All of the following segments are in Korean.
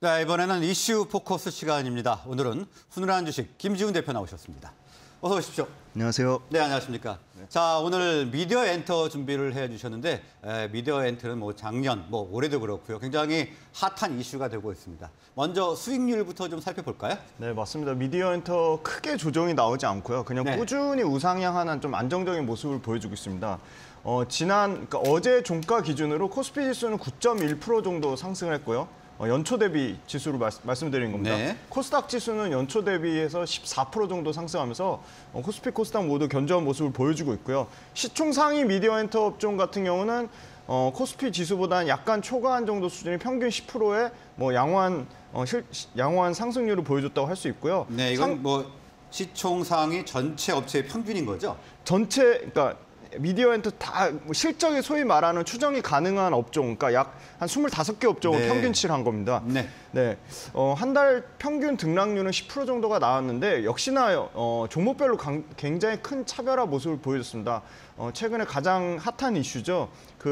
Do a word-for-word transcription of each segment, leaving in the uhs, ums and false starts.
네, 이번에는 이슈 포커스 시간입니다. 오늘은 훈훈한 주식 김지훈 대표 나오셨습니다. 어서 오십시오. 안녕하세요. 네, 안녕하십니까. 네. 자, 오늘 미디어 엔터 준비를 해주셨는데 에, 미디어 엔터는 뭐 작년, 뭐 올해도 그렇고요. 굉장히 핫한 이슈가 되고 있습니다. 먼저 수익률부터 좀 살펴볼까요? 네, 맞습니다. 미디어 엔터 크게 조정이 나오지 않고요. 그냥 네. 꾸준히 우상향하는 좀 안정적인 모습을 보여주고 있습니다. 어, 지난 그러니까 어제 종가 기준으로 코스피 지수는 구 점 일 퍼센트 정도 상승을 했고요. 어, 연초 대비 지수로 말, 말씀드리는 겁니다. 네. 코스닥 지수는 연초 대비해서 십사 퍼센트 정도 상승하면서 어, 코스피, 코스닥 모두 견조한 모습을 보여주고 있고요. 시총 상위 미디어 엔터 업종 같은 경우는 어, 코스피 지수보다는 약간 초과한 정도 수준이 평균 십 퍼센트의 뭐 양호한 어, 실, 양호한 상승률을 보여줬다고 할 수 있고요. 네, 이건 상... 뭐 시총 상위 전체 업체의 평균인 거죠? 전체 그러니까 미디어 엔터 다 실적이 소위 말하는 추정이 가능한 업종, 그러니까 약 한 스물다섯 개 업종을 네. 평균치를 한 겁니다. 네. 네. 어, 한 달 평균 등락률은 십 퍼센트 정도가 나왔는데 역시나 어, 종목별로 강, 굉장히 큰 차별화 모습을 보여줬습니다. 어, 최근에 가장 핫한 이슈죠.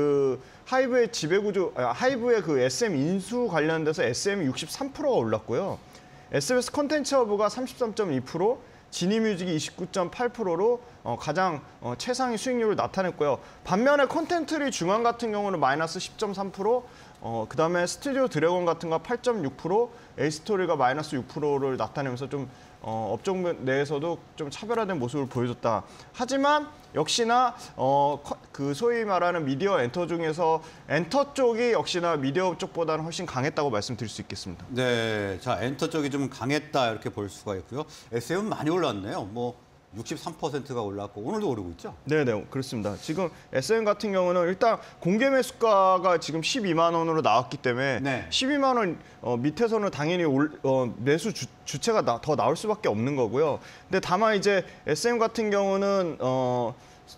그 하이브의 지배구조, 아, 하이브의 그 에스엠 인수 관련돼서 에스엠이 육십삼 퍼센트가 올랐고요. 에스비에스 콘텐츠 허브가 삼십삼 점 이 퍼센트, 지니뮤직이 이십구 점 팔 퍼센트로 어, 가장 어, 최상위 수익률을 나타냈고요. 반면에 콘텐츠리 중앙 같은 경우는 마이너스 십 점 삼 퍼센트, 어, 그다음에 스튜디오 드래곤 같은 거 팔 점 육 퍼센트, 에이스토리가 마이너스 육 퍼센트를 나타내면서 좀 어, 업종 내에서도 좀 차별화된 모습을 보여줬다. 하지만 역시나 어, 그 소위 말하는 미디어 엔터 중에서 엔터 쪽이 역시나 미디어 쪽보다는 훨씬 강했다고 말씀드릴 수 있겠습니다. 네, 자 엔터 쪽이 좀 강했다 이렇게 볼 수가 있고요. 에스엠은 많이 올랐네요. 뭐 육십삼 퍼센트가 올랐고 오늘도 오르고 있죠? 네네, 그렇습니다. 지금 에스엠 같은 경우는 일단 공개 매수가가 지금 십이만 원으로 나왔기 때문에 네. 십이만 원 어, 밑에서는 당연히 올, 어, 매수 주, 주체가 나, 더 나올 수밖에 없는 거고요. 근데 다만 이제 에스엠 같은 경우는 어,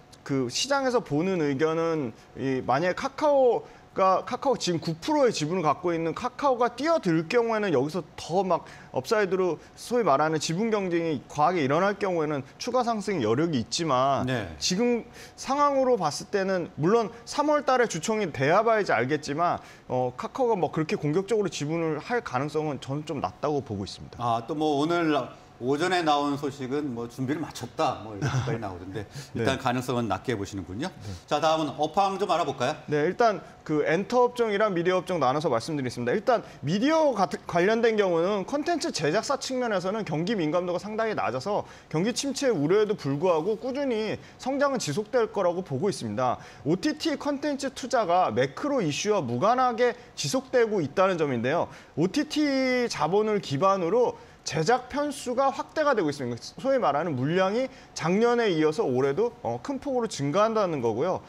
그 시장에서 보는 의견은 이 만약에 카카오 가 카카오 지금 구 퍼센트의 지분을 갖고 있는 카카오가 뛰어들 경우에는 여기서 더 막 업사이드로 소위 말하는 지분 경쟁이 과하게 일어날 경우에는 추가 상승의 여력이 있지만 네. 지금 상황으로 봤을 때는 물론 삼월 달에 주총이 돼야 봐야지 알겠지만 어, 카카오가 뭐 그렇게 공격적으로 지분을 할 가능성은 저는 좀 낮다고 보고 있습니다. 아, 또 뭐 오늘 오전에 나온 소식은 뭐 준비를 마쳤다 뭐 이렇게까지 나오던데 일단 네. 가능성은 낮게 보시는군요. 네. 자, 다음은 업황 좀 알아볼까요? 네, 일단 그 엔터 업종이랑 미디어 업종 나눠서 말씀드리겠습니다. 일단 미디어 관련된 경우는 콘텐츠 제작사 측면에서는 경기 민감도가 상당히 낮아서 경기 침체 우려에도 불구하고 꾸준히 성장은 지속될 거라고 보고 있습니다. 오티티 콘텐츠 투자가 매크로 이슈와 무관하게 지속되고 있다는 점인데요. 오티티 자본을 기반으로 제작 편수가 확대가 되고 있습니다. 소위 말하는 물량이 작년에 이어서 올해도 큰 폭으로 증가한다는 거고요.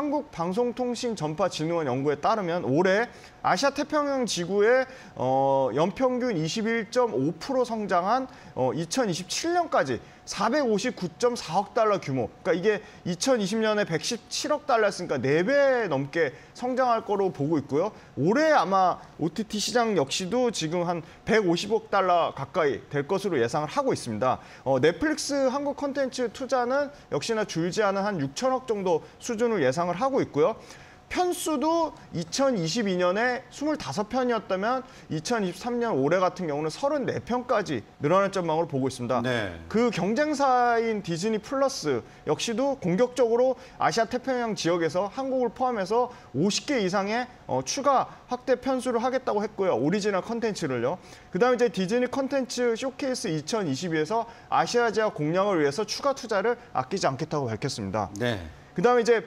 한국방송통신전파진흥원 연구에 따르면 올해 아시아 태평양 지구의 어, 연평균 이십일 점 오 퍼센트 성장한 어, 이천이십칠 년까지 사백오십구 점 사억 달러 규모. 그러니까 이게 이천이십 년에 백십칠억 달러였으니까 네 배 넘게 성장할 거로 보고 있고요. 올해 아마 오티티 시장 역시도 지금 한 백오십억 달러 가까이 될 것으로 예상을 하고 있습니다. 어, 넷플릭스 한국 콘텐츠 투자는 역시나 줄지 않은 한 육천억 정도 수준을 예상을 하고 있고요. 편수도 이천이십이 년에 스물다섯 편이었다면 이천이십삼 년 올해 같은 경우는 서른네 편까지 늘어날 전망으로 보고 있습니다. 네. 그 경쟁사인 디즈니 플러스 역시도 공격적으로 아시아 태평양 지역에서 한국을 포함해서 오십 개 이상의 어, 추가 확대 편수를 하겠다고 했고요. 오리지널 컨텐츠를요. 그다음에 이제 디즈니 컨텐츠 쇼케이스 이천이십이에서 아시아 지역 공략을 위해서 추가 투자를 아끼지 않겠다고 밝혔습니다. 네. 그다음에 이제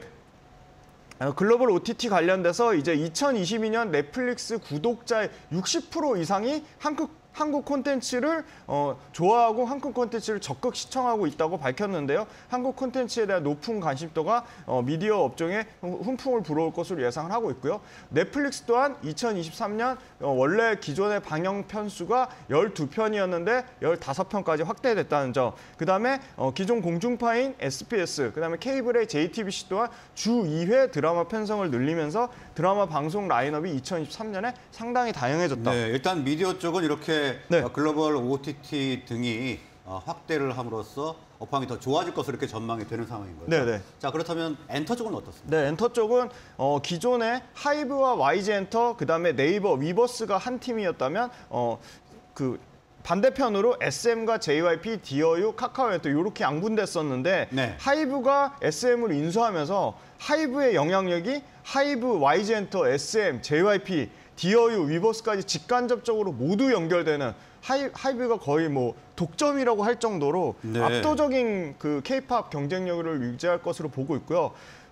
글로벌 오티티 관련돼서 이제 이천이십이 년 넷플릭스 구독자의 육십 퍼센트 이상이 한국 한국 콘텐츠를 어, 좋아하고 한국 콘텐츠를 적극 시청하고 있다고 밝혔는데요. 한국 콘텐츠에 대한 높은 관심도가 어, 미디어 업종에 훈풍을 불어올 것으로 예상을 하고 있고요. 넷플릭스 또한 이천이십삼 년 어, 원래 기존의 방영 편수가 열두 편이었는데 열다섯 편까지 확대됐다는 점. 그다음에 어, 기존 공중파인 에스비에스, 그다음에 케이블의 제이티비씨 또한 주 이 회 드라마 편성을 늘리면서 드라마 방송 라인업이 이천이십삼 년에 상당히 다양해졌다. 네, 일단 미디어 쪽은 이렇게 네. 글로벌 오티티 등이 확대를 함으로써 업황이 더 좋아질 것으로 이렇게 전망이 되는 상황인 거죠. 네네. 자, 그렇다면 엔터 쪽은 어떻습니까? 네, 엔터 쪽은 어, 기존에 하이브와 와이지엔터, 그다음에 네이버, 위버스가 한 팀이었다면 어, 그 반대편으로 에스엠과 제이와이피, 디어유, 카카오엔터 이렇게 양분됐었는데 네. 하이브가 에스엠을 인수하면서 하이브의 영향력이 하이브, 와이지엔터, 에스엠, 제이와이피, 디어유, 위버스까지 직간접적으로 모두 연결되는 하이, 하이브가 거의 뭐 독점이라고 할 정도로 네. 압도적인 그 케이팝 경쟁력을 유지할 것으로 보고 있고요.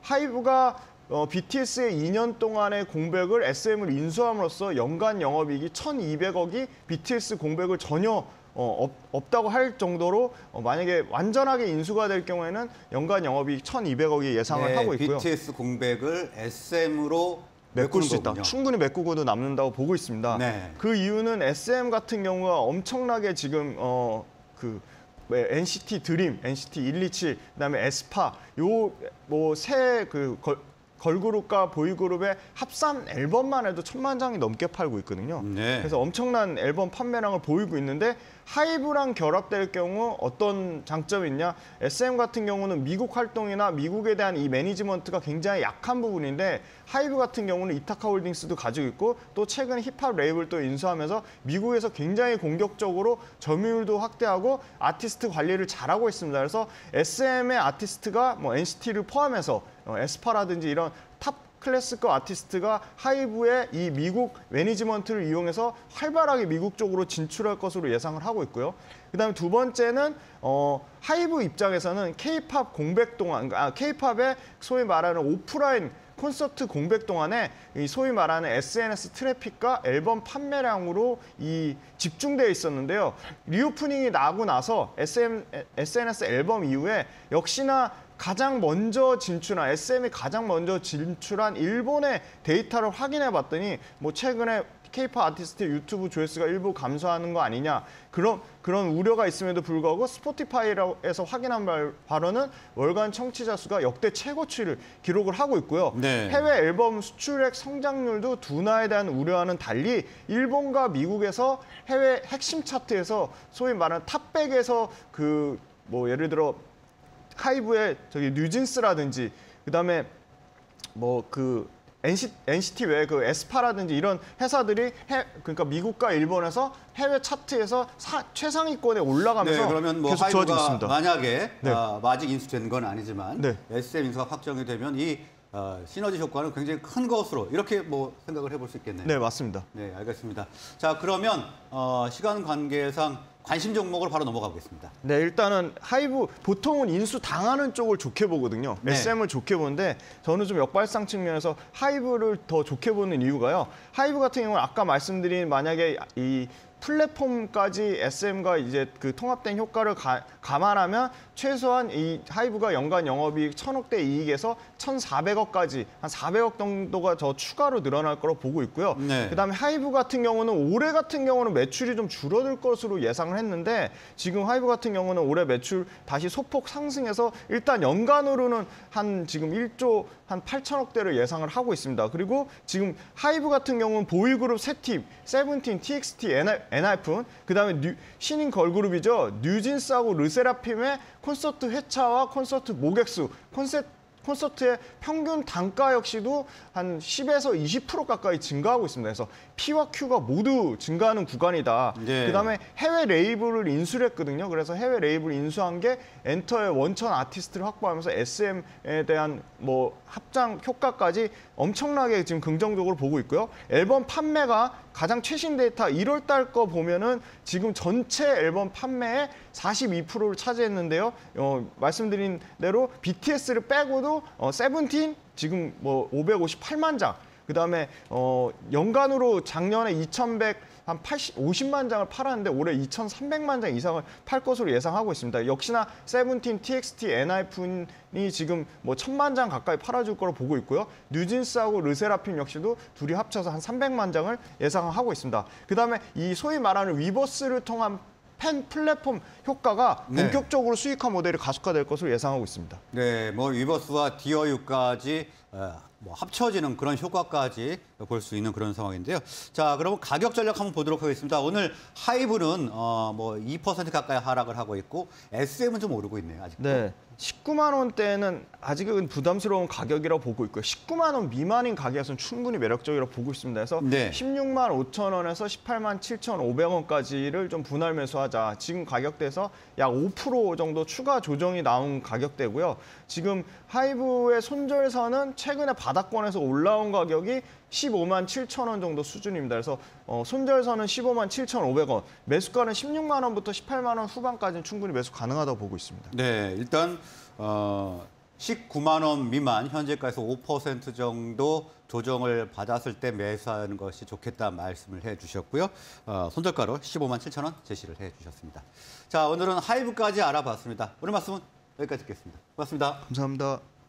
하이브가 어, 비티에스의 이 년 동안의 공백을 에스엠을 인수함으로써 연간 영업이익이 천이백억이 비티에스 공백을 전혀 어, 없, 없다고 할 정도로 어, 만약에 완전하게 인수가 될 경우에는 연간 영업이익 천이백억이 예상을 네, 하고 있고요. 비티에스 공백을 에스엠으로 메꿀 수 있다. 거군요. 충분히 메꾸고도 남는다고 보고 있습니다. 네. 그 이유는 에스엠 같은 경우가 엄청나게 지금 어, 그 엔시티 드림, 엔시티 일이칠, 그다음에 에스파 요 뭐 새 그 걸그룹과 보이그룹의 합산 앨범만 해도 천만 장이 넘게 팔고 있거든요. 네. 그래서 엄청난 앨범 판매량을 보이고 있는데 하이브랑 결합될 경우 어떤 장점이 있냐? 에스엠 같은 경우는 미국 활동이나 미국에 대한 이 매니지먼트가 굉장히 약한 부분인데 하이브 같은 경우는 이타카 홀딩스도 가지고 있고 또 최근 힙합 레이블도 인수하면서 미국에서 굉장히 공격적으로 점유율도 확대하고 아티스트 관리를 잘하고 있습니다. 그래서 에스엠의 아티스트가 뭐 엔시티를 포함해서 어, 에스파라든지 이런 탑 클래스급 아티스트가 하이브의 이 미국 매니지먼트를 이용해서 활발하게 미국 쪽으로 진출할 것으로 예상을 하고 있고요. 그다음에 두 번째는 어, 하이브 입장에서는 케이팝 공백 동안, 아, 케이팝의 소위 말하는 오프라인 콘서트 공백 동안에 이 소위 말하는 에스엔에스 트래픽과 앨범 판매량으로 이 집중되어 있었는데요. 리오프닝이 나고 나서 에스엠, 에스엔에스 앨범 이후에 역시나 가장 먼저 진출한 에스엠이 가장 먼저 진출한 일본의 데이터를 확인해 봤더니 뭐 최근에 케이팝 아티스트 유튜브 조회수가 일부 감소하는 거 아니냐 그런 그런 우려가 있음에도 불구하고 스포티파이에서 확인한 바로는 월간 청취자 수가 역대 최고치를 기록을 하고 있고요. 네. 해외 앨범 수출액 성장률도 둔화에 대한 우려와는 달리 일본과 미국에서 해외 핵심 차트에서 소위 말하는 탑백에서 그 뭐 예를 들어 하이브의 저기 뉴진스라든지 그다음에 뭐 그 엔시티 외에 그 에스파라든지 이런 회사들이 해, 그러니까 미국과 일본에서 해외 차트에서 사, 최상위권에 올라가면서 네, 그러면 뭐 계속 좋아지고 하이브가 있습니다. 만약에 네. 어, 아직 인수된 건 아니지만 네. 에스엠 인수가 확정이 되면 이 어, 시너지 효과는 굉장히 큰 것으로 이렇게 뭐 생각을 해볼 수 있겠네요. 네, 맞습니다. 네, 알겠습니다. 자, 그러면 어, 시간 관계상 관심 종목을 바로 넘어가 보겠습니다. 네, 일단은 하이브 보통은 인수 당하는 쪽을 좋게 보거든요. 네. 에스엠을 좋게 보는데 저는 좀 역발상 측면에서 하이브를 더 좋게 보는 이유가요. 하이브 같은 경우는 아까 말씀드린 만약에 이 플랫폼까지 에스엠과 이제 그 통합된 효과를 가, 감안하면 최소한 이 하이브가 연간 영업이익 천억대 이익에서 천사백억까지 한 사백억 정도가 더 추가로 늘어날 거로 보고 있고요. 네. 그다음에 하이브 같은 경우는 올해 같은 경우는 매출이 좀 줄어들 것으로 예상을 했는데 지금 하이브 같은 경우는 올해 매출 다시 소폭 상승해서 일단 연간으로는 한 지금 일조 한 팔천억대를 예상을 하고 있습니다. 그리고 지금 하이브 같은 경우는 보이그룹 세 팀, 세븐틴, 티엑스티, 엔하이픈, 그다음에 뉴, 신인 걸그룹이죠. 뉴진스하고 르세라핌의 콘서트 회차와 콘서트 모객수, 콘셉트 콘서트의 평균 단가 역시도 한 십에서 이십 퍼센트 가까이 증가하고 있습니다. 그래서 P와 Q가 모두 증가하는 구간이다. 네. 그다음에 해외 레이블을 인수를 했거든요. 그래서 해외 레이블을 인수한 게 엔터의 원천 아티스트를 확보하면서 에스엠에 대한 뭐 합장 효과까지 엄청나게 지금 긍정적으로 보고 있고요. 앨범 판매가 가장 최신 데이터 일월 달 거 보면은 지금 전체 앨범 판매의 사십이 퍼센트를 차지했는데요. 어, 말씀드린 대로 비티에스를 빼고도 어, 세븐틴 지금 뭐 오백오십팔만 장, 그다음에 어, 연간으로 작년에 이천백 한 팔십, 오십만 장을 팔았는데 올해 이천삼백만 장 이상을 팔 것으로 예상하고 있습니다. 역시나 세븐틴, 티엑스티, 엔하이픈이 지금 뭐 천만 장 가까이 팔아줄 거로 보고 있고요. 뉴진스하고 르세라핌 역시도 둘이 합쳐서 한 삼백만 장을 예상하고 있습니다. 그다음에 이 소위 말하는 위버스를 통한 팬 플랫폼 효과가 네. 본격적으로 수익화 모델이 가속화될 것으로 예상하고 있습니다. 네, 뭐 위버스와 디어유까지 어, 뭐 합쳐지는 그런 효과까지 볼 수 있는 그런 상황인데요. 자, 그러면 가격 전략 한번 보도록 하겠습니다. 오늘 하이브는 어, 뭐 이 퍼센트 가까이 하락을 하고 있고 에스엠은 좀 오르고 있네요. 아직도. 네. 십구만 원대는 아직은 부담스러운 가격이라고 보고 있고요. 십구만 원 미만인 가격에서는 충분히 매력적이라고 보고 있습니다. 그래서 네. 십육만 오천 원에서 십팔만 칠천오백 원까지를 좀 분할 매수하자. 지금 가격대에서 약 오 퍼센트 정도 추가 조정이 나온 가격대고요. 지금 하이브의 손절선은 최근에 바닥권에서 올라온 가격이 십오만 칠천 원 정도 수준입니다. 그래서 어, 손절선은 십오만 칠천오백 원, 매수가는 십육만 원부터 십팔만 원 후반까지는 충분히 매수 가능하다고 보고 있습니다. 네, 일단 어, 십구만 원 미만 현재가에서 오 퍼센트 정도 조정을 받았을 때 매수하는 것이 좋겠다 말씀을 해주셨고요. 어, 손절가로 십오만 칠천 원 제시를 해주셨습니다. 자, 오늘은 하이브까지 알아봤습니다. 오늘 말씀은 여기까지 듣겠습니다. 고맙습니다. 감사합니다.